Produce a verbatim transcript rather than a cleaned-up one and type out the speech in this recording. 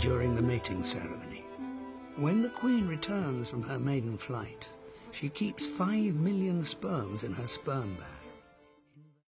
during the mating ceremony. When the queen returns from her maiden flight, she keeps five million sperms in her sperm bank.